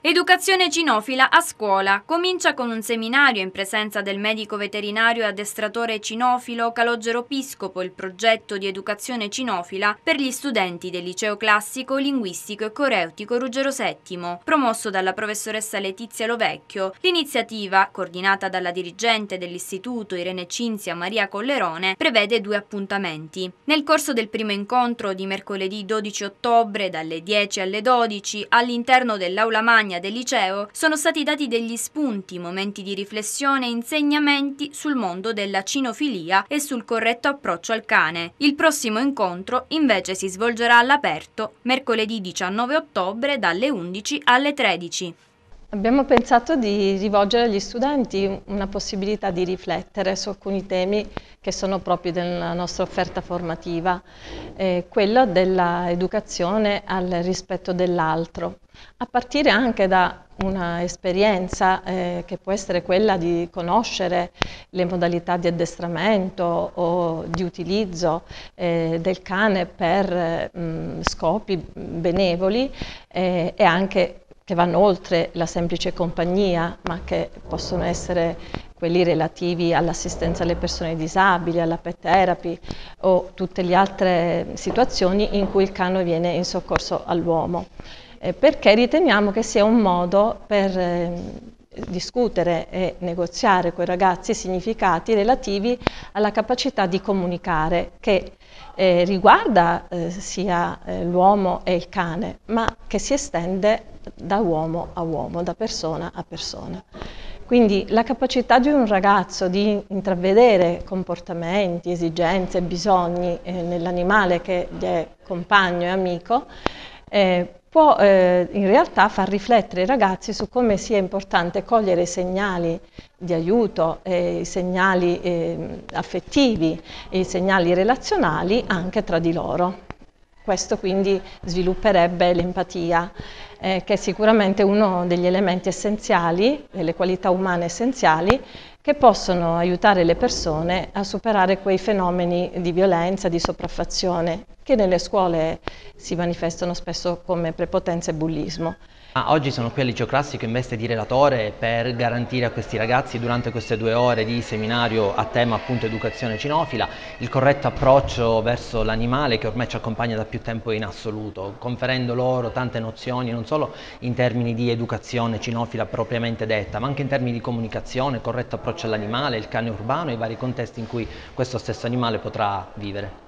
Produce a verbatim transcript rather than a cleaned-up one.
Educazione cinofila a scuola. Comincia con un seminario in presenza del medico veterinario e addestratore cinofilo Calogero Piscopo il progetto di educazione cinofila per gli studenti del liceo classico, linguistico e coreutico Ruggero settimo, promosso dalla professoressa Letizia Lovecchio. L'iniziativa, coordinata dalla dirigente dell'istituto Irene Cinzia Maria Collerone, prevede due appuntamenti. Nel corso del primo incontro di mercoledì dodici ottobre dalle dieci alle dodici all'interno dell'aula magna del liceo sono stati dati degli spunti, momenti di riflessione e insegnamenti sul mondo della cinofilia e sul corretto approccio al cane. Il prossimo incontro invece si svolgerà all'aperto mercoledì diciannove ottobre dalle undici alle tredici. Abbiamo pensato di rivolgere agli studenti una possibilità di riflettere su alcuni temi che sono propri della nostra offerta formativa, eh, quello dell'educazione al rispetto dell'altro, a partire anche da un'esperienza eh, che può essere quella di conoscere le modalità di addestramento o di utilizzo eh, del cane per eh, mh, scopi benevoli eh, e anche che vanno oltre la semplice compagnia, ma che possono essere quelli relativi all'assistenza alle persone disabili, alla pet therapy o tutte le altre situazioni in cui il cane viene in soccorso all'uomo, eh, perché riteniamo che sia un modo per eh, discutere e negoziare con i ragazzi i significati relativi alla capacità di comunicare che eh, riguarda eh, sia eh, l'uomo e il cane, ma che si estende da uomo a uomo, da persona a persona. Quindi la capacità di un ragazzo di intravedere comportamenti, esigenze, bisogni eh, nell'animale che gli è compagno e amico eh, può eh, in realtà far riflettere i ragazzi su come sia importante cogliere i segnali di aiuto, eh, i segnali eh, affettivi e i segnali relazionali anche tra di loro. Questo quindi svilupperebbe l'empatia, eh, che è sicuramente uno degli elementi essenziali, delle qualità umane essenziali, che possono aiutare le persone a superare quei fenomeni di violenza, di sopraffazione, che nelle scuole si manifestano spesso come prepotenza e bullismo. Ah, oggi sono qui al liceo classico in veste di relatore per garantire a questi ragazzi durante queste due ore di seminario a tema appunto educazione cinofila il corretto approccio verso l'animale che ormai ci accompagna da più tempo in assoluto, conferendo loro tante nozioni non solo in termini di educazione cinofila propriamente detta, ma anche in termini di comunicazione, corretto approccio all'animale, il cane urbano e i vari contesti in cui questo stesso animale potrà vivere.